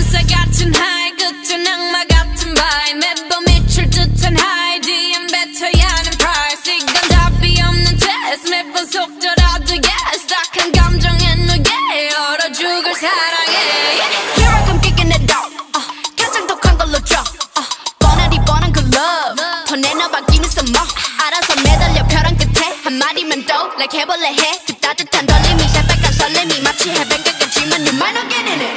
햇살 같은 하이 끝은 악마 같은 바이 매번 미칠 듯한 하이 DM 뱉어야 하는 price 이건 답이 없는 test 매번 속더라도 yes 딱한 감정에 누게 얼어 죽을 사랑해 Here I come kicking it out 가장 독한 걸로 drop 뻔하디 뻔한 그 love 더 내놔봐 give me some more 알아서 매달려 벼랑 끝에 한마디면 또 like 해볼래 해 그 따뜻한 떨림이 새빨간 설렘이 마치 해변가 같지만 you might not get in it